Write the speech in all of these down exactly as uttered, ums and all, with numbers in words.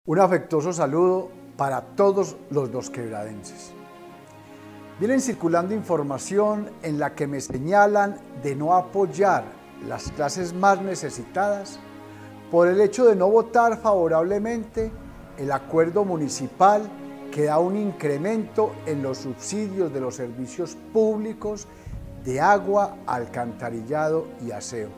Un afectuoso saludo para todos los dosquebradenses. Vienen circulando información en la que me señalan de no apoyar las clases más necesitadas por el hecho de no votar favorablemente el acuerdo municipal que da un incremento en los subsidios de los servicios públicos de agua, alcantarillado y aseo.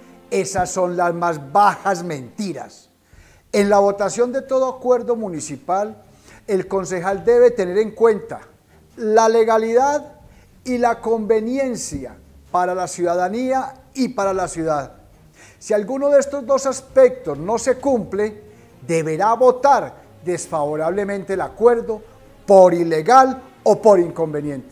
Esas son las más bajas mentiras. En la votación de todo acuerdo municipal, el concejal debe tener en cuenta la legalidad y la conveniencia para la ciudadanía y para la ciudad. Si alguno de estos dos aspectos no se cumple, deberá votar desfavorablemente el acuerdo por ilegal o por inconveniente.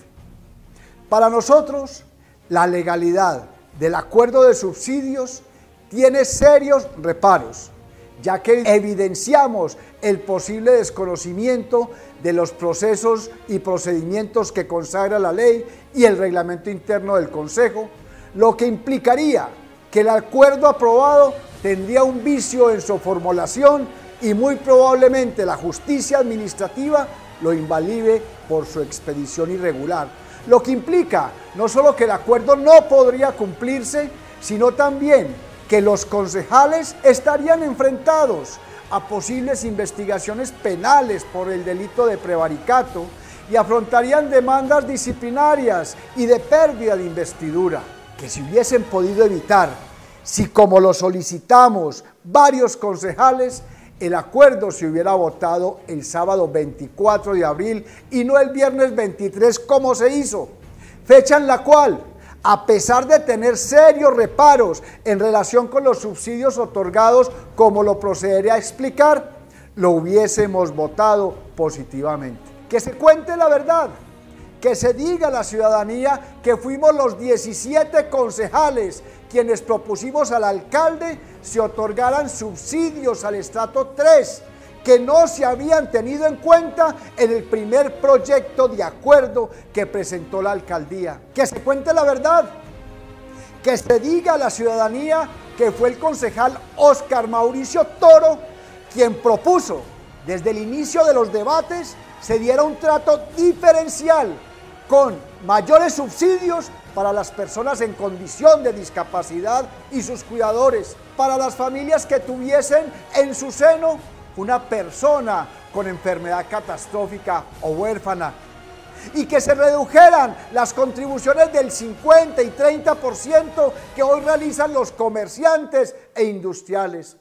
Para nosotros, la legalidad del acuerdo de subsidios tiene serios reparos, ya que evidenciamos el posible desconocimiento de los procesos y procedimientos que consagra la ley y el reglamento interno del Consejo, lo que implicaría que el acuerdo aprobado tendría un vicio en su formulación y muy probablemente la justicia administrativa lo invalide por su expedición irregular, lo que implica no solo que el acuerdo no podría cumplirse, sino también que los concejales estarían enfrentados a posibles investigaciones penales por el delito de prevaricato y afrontarían demandas disciplinarias y de pérdida de investidura, que si hubiesen podido evitar, si como lo solicitamos varios concejales, el acuerdo se hubiera votado el sábado veinticuatro de abril y no el viernes veintitrés como se hizo, fecha en la cual, a pesar de tener serios reparos en relación con los subsidios otorgados, como lo procederé a explicar, lo hubiésemos votado positivamente. Que se cuente la verdad, que se diga a la ciudadanía que fuimos los diecisiete concejales quienes propusimos al alcalde se otorgaran subsidios al estrato tres, que no se habían tenido en cuenta en el primer proyecto de acuerdo que presentó la alcaldía. Que se cuente la verdad, que se diga a la ciudadanía que fue el concejal Óscar Mauricio Toro quien propuso desde el inicio de los debates se diera un trato diferencial con mayores subsidios para las personas en condición de discapacidad y sus cuidadores, para las familias que tuviesen en su seno una persona con enfermedad catastrófica o huérfana, y que se redujeran las contribuciones del cincuenta y treinta por ciento que hoy realizan los comerciantes e industriales.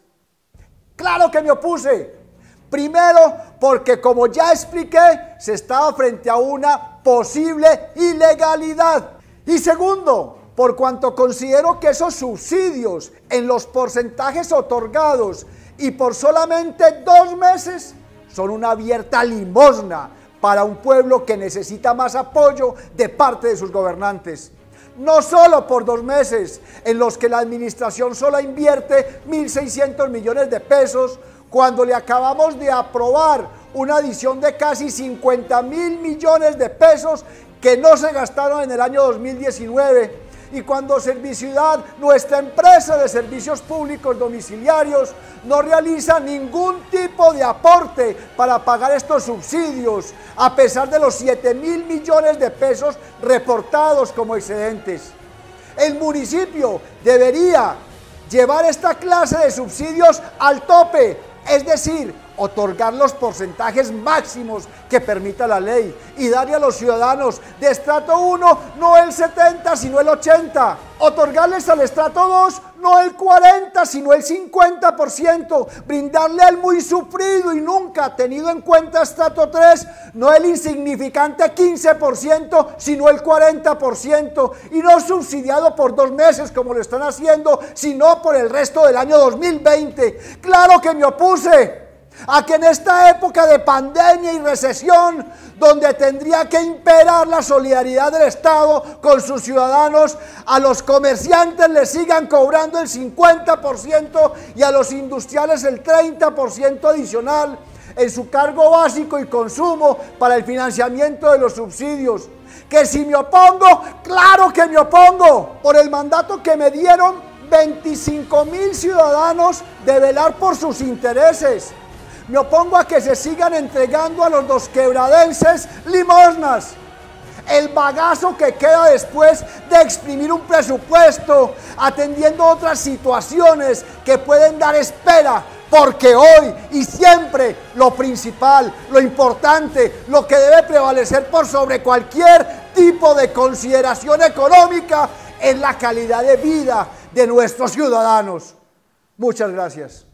Claro que me opuse, primero porque, como ya expliqué, se estaba frente a una posible ilegalidad, y segundo, por cuanto considero que esos subsidios en los porcentajes otorgados y por solamente dos meses son una abierta limosna para un pueblo que necesita más apoyo de parte de sus gobernantes. No solo por dos meses en los que la administración solo invierte mil seiscientos millones de pesos, cuando le acabamos de aprobar una adición de casi cincuenta mil millones de pesos que no se gastaron en el año dos mil diecinueve, y cuando Serviciudad, nuestra empresa de servicios públicos domiciliarios, no realiza ningún tipo de aporte para pagar estos subsidios, a pesar de los siete mil millones de pesos reportados como excedentes. El municipio debería llevar esta clase de subsidios al tope, es decir, otorgar los porcentajes máximos que permita la ley y darle a los ciudadanos de estrato uno no el setenta sino el ochenta, otorgarles al estrato dos no el cuarenta sino el cincuenta por ciento, brindarle al muy sufrido y nunca tenido en cuenta estrato tres no el insignificante quince por ciento sino el cuarenta por ciento, y no subsidiado por dos meses como lo están haciendo, sino por el resto del año dos mil veinte. Claro que me opuse a que en esta época de pandemia y recesión, donde tendría que imperar la solidaridad del Estado con sus ciudadanos, a los comerciantes les sigan cobrando el cincuenta por ciento y a los industriales el treinta por ciento adicional en su cargo básico y consumo para el financiamiento de los subsidios. Que si me opongo, claro que me opongo, por el mandato que me dieron veinticinco mil ciudadanos de velar por sus intereses. Me opongo a que se sigan entregando a los dosquebradenses limosnas. El bagazo que queda después de exprimir un presupuesto, atendiendo otras situaciones que pueden dar espera, porque hoy y siempre lo principal, lo importante, lo que debe prevalecer por sobre cualquier tipo de consideración económica es la calidad de vida de nuestros ciudadanos. Muchas gracias.